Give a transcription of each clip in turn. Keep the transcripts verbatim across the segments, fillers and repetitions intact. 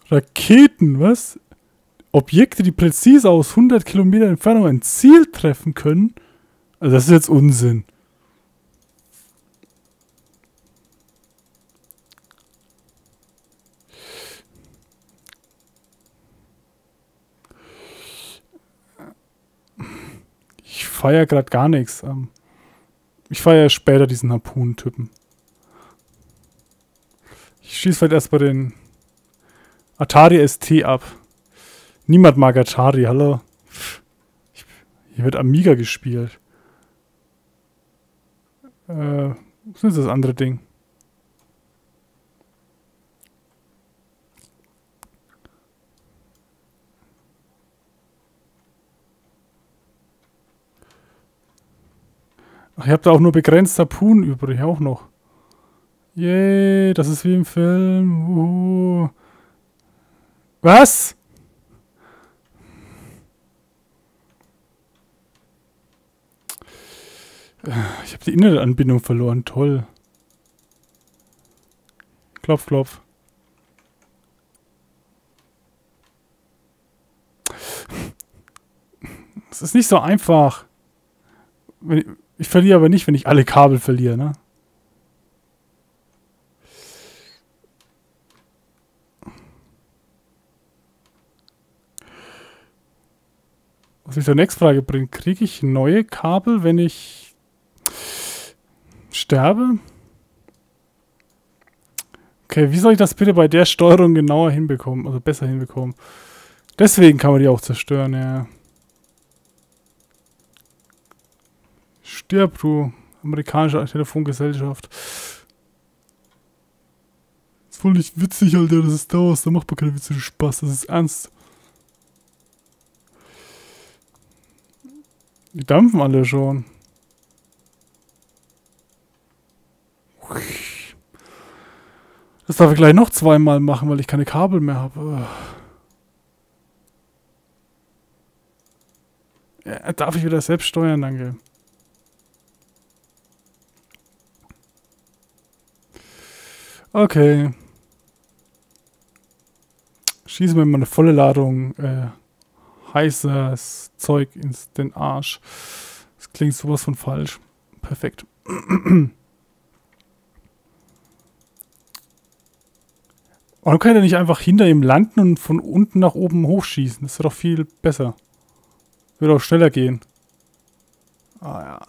Raketen, was? Objekte, die präzise aus hundert Kilometer Entfernung ein Ziel treffen können? Also das ist jetzt Unsinn. Ich feiere gerade gar nichts. Ich feiere später diesen Harpunen-Typen. Ich schieße halt erst bei den Atari S T ab. Niemand mag Atari, hallo. Ich, hier wird Amiga gespielt. Äh, was ist das andere Ding? Ach, ich habe da auch nur begrenzt Harpunen übrig, auch noch. Yay, das ist wie im Film. Uh. Was? Ich habe die Internetanbindung verloren. Toll. Klopf, klopf. Es ist nicht so einfach. Ich, ich verliere aber nicht, wenn ich alle Kabel verliere, ne? Was mich zur nächsten Frage bringt. Kriege ich neue Kabel, wenn ich sterbe? Okay, wie soll ich das bitte bei der Steuerung genauer hinbekommen? Also besser hinbekommen. Deswegen kann man die auch zerstören, ja. Stirb, du amerikanische Telefongesellschaft. Das ist voll nicht witzig, Alter. Das ist Dauer. Da macht man keine Witze, Spaß. Das ist ernst. Die dampfen alle schon. Das darf ich gleich noch zweimal machen, weil ich keine Kabel mehr habe. Ja, darf ich wieder selbst steuern, danke. Okay. Schießen wir mal eine volle Ladung äh, heißes Zeug ins den Arsch. Das klingt sowas von falsch. Perfekt. Warum kann er nicht einfach hinter ihm landen und von unten nach oben hochschießen? Das wäre doch viel besser. Würde auch schneller gehen. Ah ja.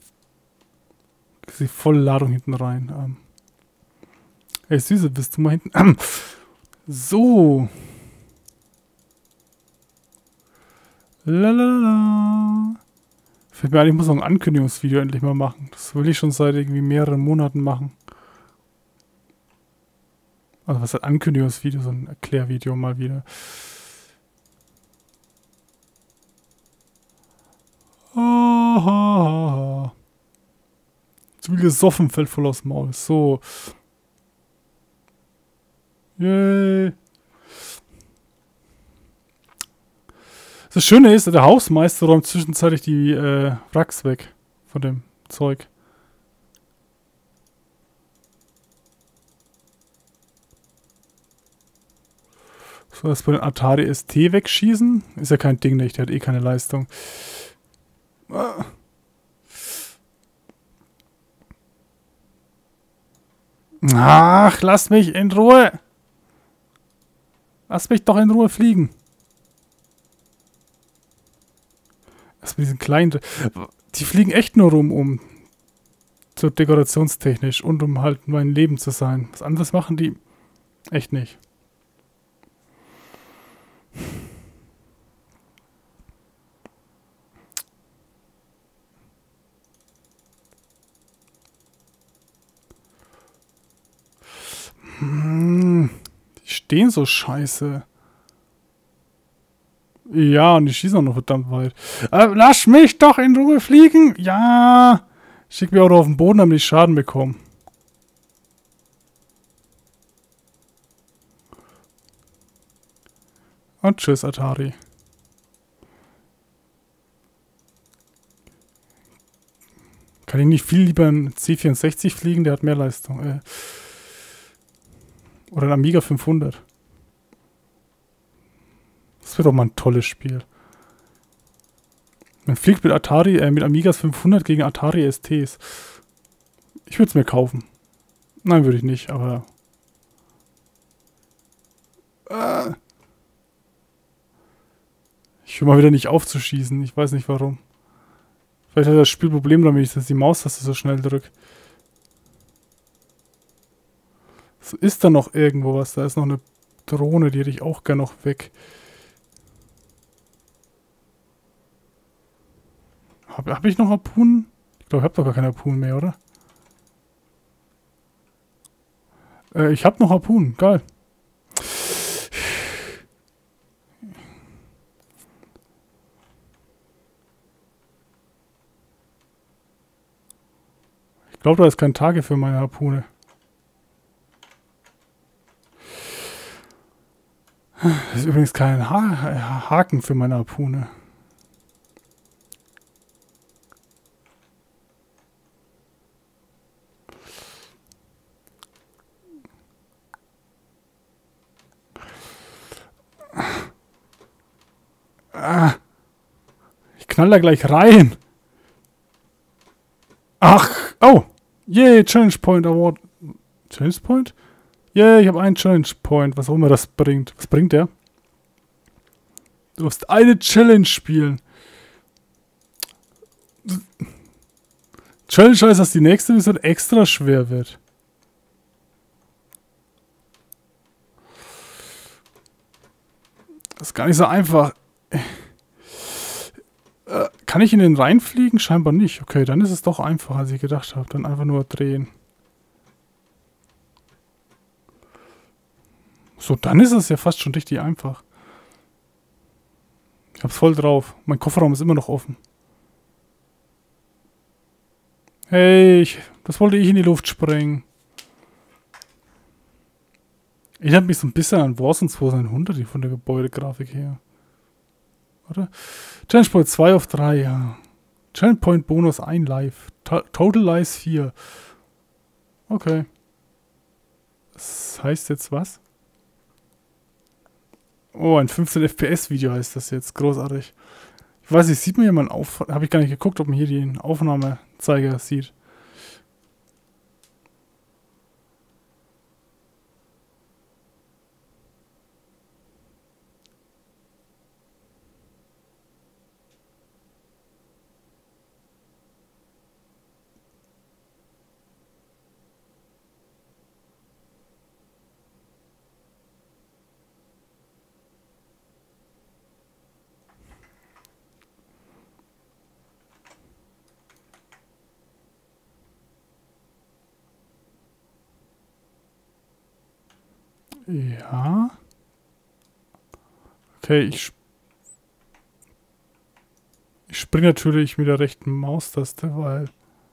Die volle Ladung hinten rein. Ähm. Hey Süße, bist du mal hinten? Ähm. So. Lalala. Fällt mir ein, ich muss noch ein Ankündigungsvideo endlich mal machen. Das will ich schon seit irgendwie mehreren Monaten machen. Also was ist ein Ankündigungsvideo? So ein Erklärvideo mal wieder. Ah, zu viel gesoffen, fällt voll aus dem Maul. So. Yay. Das Schöne ist, der Hausmeister räumt zwischenzeitlich die äh, Wracks weg von dem Zeug. So, das bei den Atari S T wegschießen? Ist ja kein Ding nicht, der hat eh keine Leistung. Ach, lass mich in Ruhe! Lass mich doch in Ruhe fliegen. Das mit diesen kleinen... Die fliegen echt nur rum, um so dekorationstechnisch und um halt mein Leben zu sein. Was anderes machen die echt nicht. Hm, die stehen so scheiße. Ja, und die schießen auch noch verdammt weit. Äh, lass mich doch in Ruhe fliegen! Ja! Schick mich auch noch auf den Boden, damit ich Schaden bekomme. Und tschüss, Atari. Kann ich nicht viel lieber einen C vierundsechzig fliegen? Der hat mehr Leistung. Äh. Oder ein Amiga fünfhundert. Das wird doch mal ein tolles Spiel. Man fliegt mit Atari, äh, mit Amigas fünfhundert gegen Atari S Ts. Ich würde es mir kaufen. Nein, würde ich nicht, aber... Äh, ich höre mal wieder nicht aufzuschießen. Ich weiß nicht warum. Vielleicht hat das Spiel Problem damit, dass ich die Maustaste so schnell drücke. So, ist da noch irgendwo was? Da ist noch eine Drohne, die hätte ich auch gerne noch weg. Habe hab ich noch Harpunen? Ich glaube, ich habe doch gar keine Harpunen mehr, oder? Äh, ich habe noch Harpunen. Geil. Ich glaube, da ist kein Tage für meine Harpune. Das ist übrigens kein ha Haken für meine Harpune. Ah, ich knall da gleich rein. Ach, oh. Yay, Challenge Point Award. Challenge Point? Yay, ich habe einen Challenge Point. Was auch immer das bringt. Was bringt der? Du musst eine Challenge spielen. Challenge heißt, dass die nächste Mission extra schwer wird. Das ist gar nicht so einfach. Äh, kann ich in den reinfliegen? Scheinbar nicht. Okay, dann ist es doch einfacher, als ich gedacht habe. Dann einfach nur drehen. So, dann ist es ja fast schon richtig einfach. Ich hab's voll drauf. Mein Kofferraum ist immer noch offen. Hey, ich, das wollte ich in die Luft sprengen. Ich habe mich so ein bisschen an Warzone zweitausendeinhundert von der Gebäudegrafik her. Oder? Challenge Point zwei auf drei, ja. Challenge Point Bonus ein Live. To Total Lives vier. Okay. Das heißt jetzt was? Oh, ein fünfzehn F P S Video heißt das jetzt. Großartig. Ich weiß nicht, sieht man hier mal auf... Habe ich gar nicht geguckt, ob man hier den Aufnahmezeiger sieht. Ja. Okay, ich, sp ich springe natürlich mit der rechten Maustaste, weil...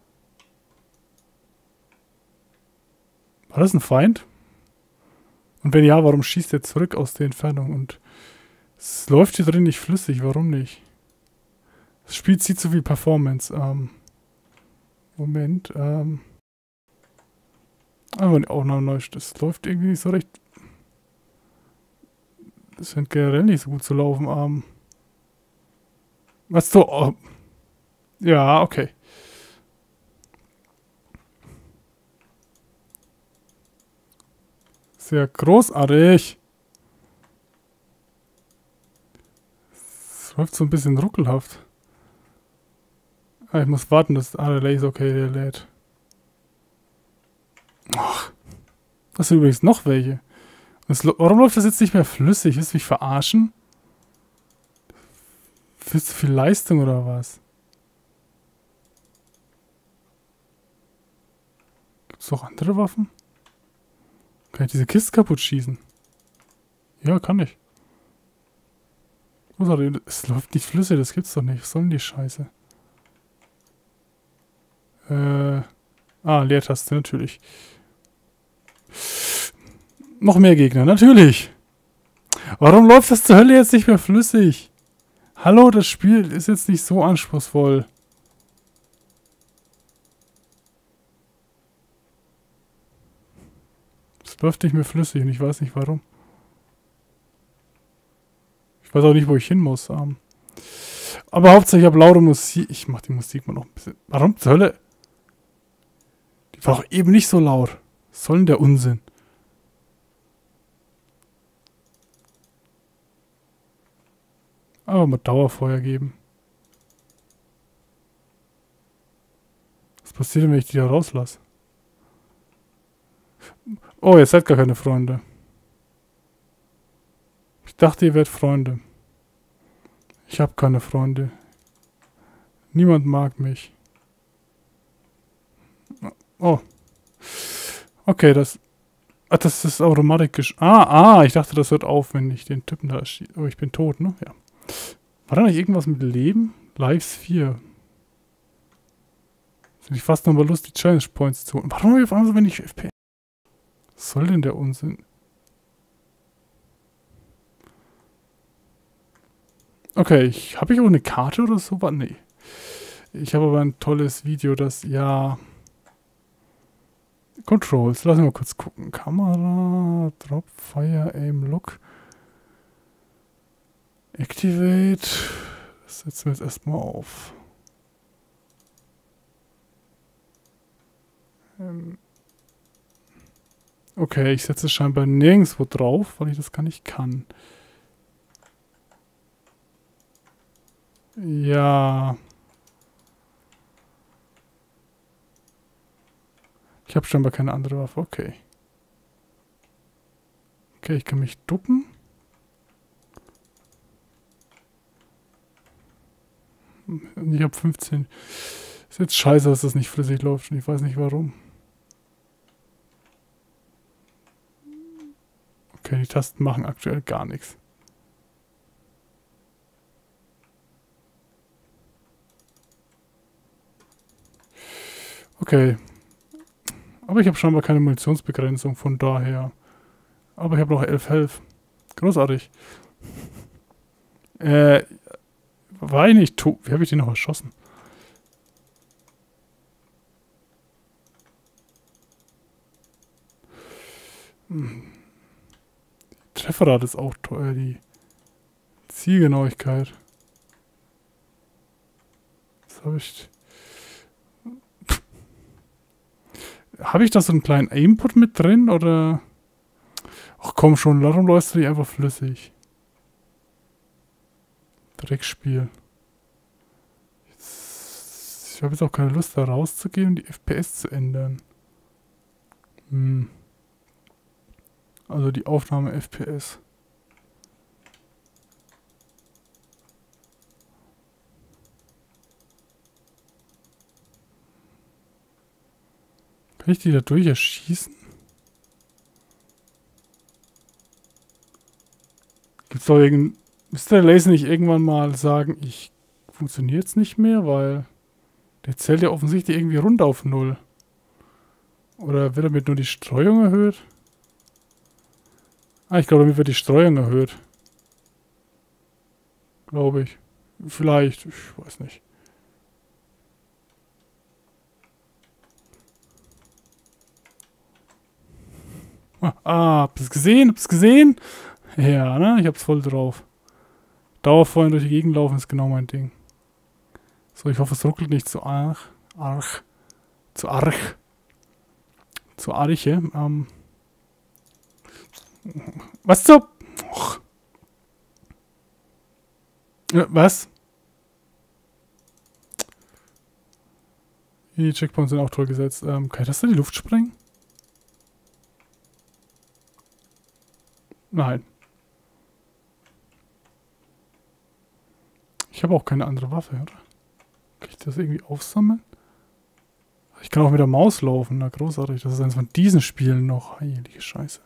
War das ein Feind? Und wenn ja, warum schießt er zurück aus der Entfernung? Und es läuft hier drin nicht flüssig, warum nicht? Das Spiel zieht so viel Performance. Ähm, Moment. Ähm, aber auch noch neu. Das läuft irgendwie nicht so recht... Das scheint generell nicht so gut zu laufen. Ähm, was so... Oh. Ja, okay. Sehr großartig. Es läuft so ein bisschen ruckelhaft. Ah, ich muss warten, dass... Ah, der Laser, okay, der lädt. Ach. Das sind übrigens noch welche. Das, warum läuft das jetzt nicht mehr flüssig? Willst du mich verarschen? Willst du viel Leistung oder was? Gibt es noch andere Waffen? Kann ich diese Kiste kaputt schießen? Ja, kann ich. Es läuft nicht flüssig, das gibt's doch nicht. Was soll denn die Scheiße? Äh. Ah, Leertaste, natürlich. Noch mehr Gegner, natürlich. Warum läuft das zur Hölle jetzt nicht mehr flüssig? Hallo, das Spiel ist jetzt nicht so anspruchsvoll. Es läuft nicht mehr flüssig und ich weiß nicht warum. Ich weiß auch nicht, wo ich hin muss. Ähm, aber hauptsächlich, ich habe laute Musik. Ich mache die Musik mal noch ein bisschen. Warum zur Hölle? Die war doch eben nicht so laut. Was soll denn der Unsinn? Aber mal Dauerfeuer geben. Was passiert denn, wenn ich die da rauslasse? Oh, ihr seid gar keine Freunde. Ich dachte, ihr wärt Freunde. Ich habe keine Freunde. Niemand mag mich. Oh. Okay, das... Ach, das ist automatisch... Ah, ah, ich dachte, das hört auf, wenn ich den Typen da schieße. Oh, ich bin tot, ne? Ja. War da nicht irgendwas mit Leben? Lives vier. Sind ich fast nochmal Lust, die Challenge Points zu holen. Warum habe ich auf einmal so wenig F P S? Was soll denn der Unsinn? Okay, ich, habe ich auch eine Karte oder so? Nee. Ich habe aber ein tolles Video, das, ja... Controls, lassen wir mal kurz gucken. Kamera, Drop, Fire, Aim, Look. Activate. Das setzen wir jetzt erstmal auf. Ähm okay, ich setze es scheinbar nirgendwo drauf, weil ich das gar nicht kann. Ja. Ich habe scheinbar keine andere Waffe. Okay. Okay, ich kann mich ducken. Ich habe fünfzehn. Ist jetzt scheiße, dass das nicht flüssig läuft. Und ich weiß nicht warum. Okay, die Tasten machen aktuell gar nichts. Okay. Aber ich habe scheinbar keine Munitionsbegrenzung, von daher. Aber ich habe noch elf Health. Großartig. Äh, war ich nicht tot? Wie habe ich den noch erschossen? Hm. Die Trefferrate ist auch teuer, die Zielgenauigkeit. Was habe ich... Habe ich da so einen kleinen Input mit drin, oder... Ach komm schon, warum läufst du nicht einfach flüssig? Dreckspiel. Jetzt, ich habe jetzt auch keine Lust, da rauszugehen und die F P S zu ändern. Hm. Also die Aufnahme F P S. Kann ich die da durch erschießen? Gibt's doch irgendein... Müsste der Laser nicht irgendwann mal sagen, ich... Funktioniert's nicht mehr, weil... Der zählt ja offensichtlich irgendwie runter auf null. Oder wird damit nur die Streuung erhöht? Ah, ich glaube, damit wird die Streuung erhöht. Glaube ich. Vielleicht, ich weiß nicht. Ah, ah habt ihr's gesehen? Habt ihr's gesehen? Ja, ne? Ich hab's voll drauf. Dauerfeuer durch die Gegend laufen ist genau mein Ding. So, ich hoffe, es ruckelt nicht zu arg. Arg. Zu arg. Zu arche. Ähm. Was so? Och. Äh, was? Die Checkpoints sind auch toll gesetzt. Ähm, kann ich das in die Luft sprengen? Nein. Ich habe auch keine andere Waffe, oder? Kann ich das irgendwie aufsammeln? Ich kann auch mit der Maus laufen. Na, großartig. Das ist eines von diesen Spielen noch. Heilige Scheiße.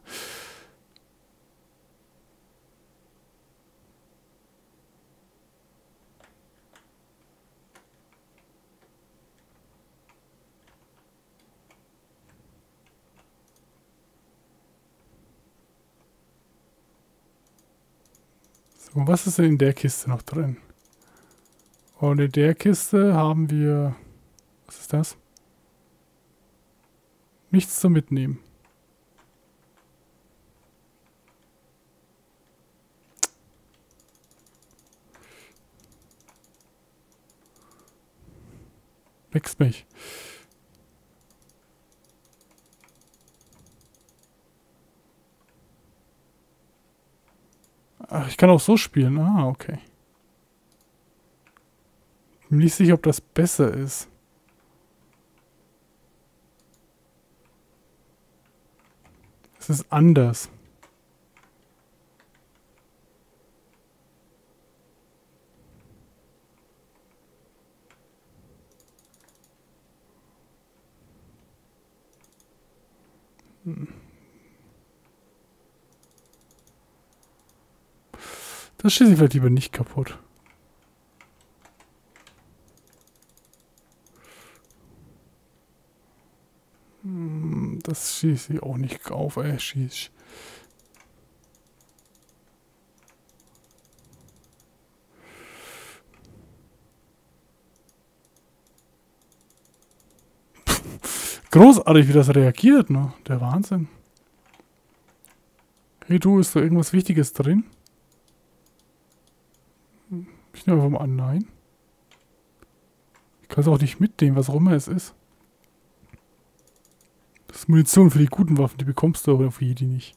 So, was ist denn in der Kiste noch drin? Und in der Kiste haben wir... Was ist das? Nichts zum Mitnehmen. Wächst mich. Ach, ich kann auch so spielen. Ah, okay. Ich bin nicht sicher, ob das besser ist. Es ist anders. Das schieße ich vielleicht lieber nicht kaputt. Das schieße ich auch nicht auf, ey, schieß. Großartig, wie das reagiert, ne? Der Wahnsinn. Hey du, ist da irgendwas Wichtiges drin? Ich nehme einfach mal an, nein. Ich kann es auch nicht mitnehmen, was auch immer es ist. Das ist Munition für die guten Waffen, die bekommst du aber für die nicht.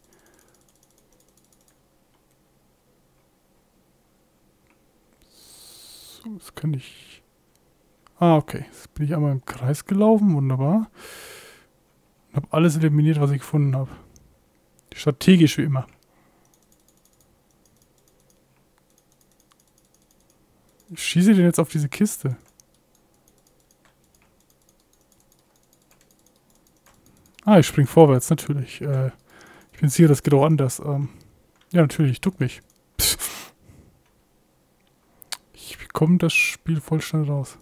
So, das kann ich... Ah, okay. Jetzt bin ich einmal im Kreis gelaufen, wunderbar. Und habe alles eliminiert, was ich gefunden habe. Strategisch wie immer. Ich schieße den jetzt auf diese Kiste. Ah, ich spring vorwärts, natürlich. Äh, ich bin sicher, das geht auch anders. Ähm, ja, natürlich, duck mich. Pff. Ich bekomme das Spiel voll schnell raus.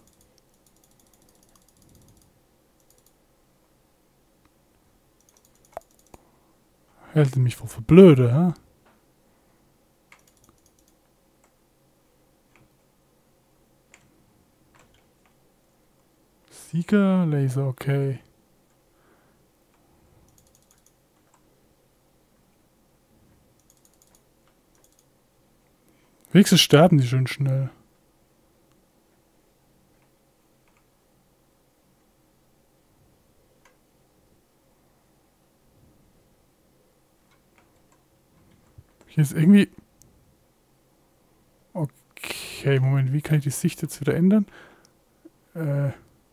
Hält mich wohl für blöde, hä? Sieger, Laser, okay. Wenigstens sterben die schön schnell. Hier ist irgendwie... Okay, Moment, wie kann ich die Sicht jetzt wieder ändern? Äh...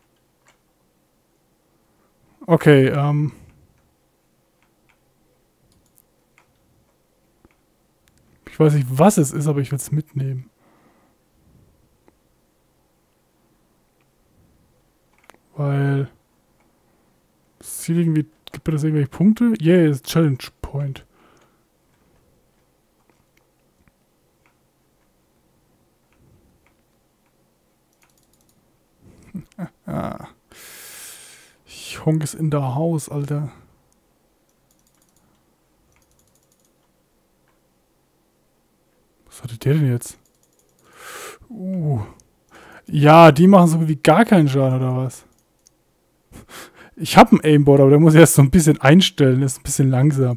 Okay, ähm... ich weiß nicht, was es ist, aber ich will es mitnehmen. Weil... Es sieht irgendwie... Gibt mir das irgendwelche Punkte? Yeah, Challenge Point. Ah. Honk ist in der Haus, Alter. Was hatte der denn jetzt? Uh. Ja, die machen so wie gar keinen Schaden, oder was? Ich habe einen Aimbot, aber der muss erst so ein bisschen einstellen. Ist ein bisschen langsam.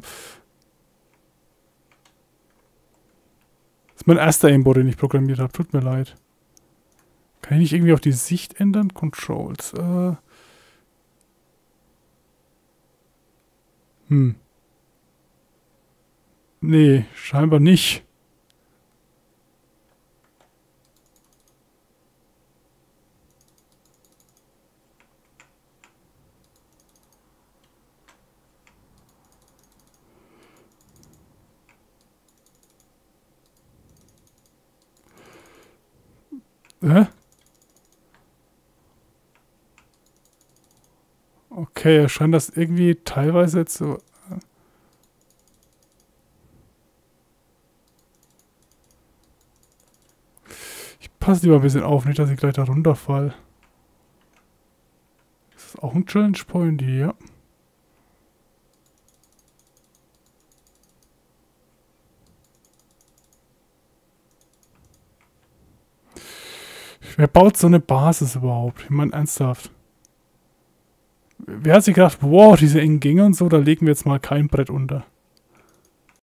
Das ist mein erster Aimbot, den ich programmiert habe. Tut mir leid. Kann ich nicht irgendwie auch die Sicht ändern? Controls. Äh. Hm. Nee, scheinbar nicht. Hä? Okay, er scheint das irgendwie teilweise jetzt so... Ich passe lieber ein bisschen auf, nicht, dass ich gleich da runterfall. Ist das auch ein Challenge Point? Ja. Wer baut so eine Basis überhaupt? Ich meine, ernsthaft. Wer hat sich gedacht, wow, diese engen Gänge und so, da legen wir jetzt mal kein Brett unter.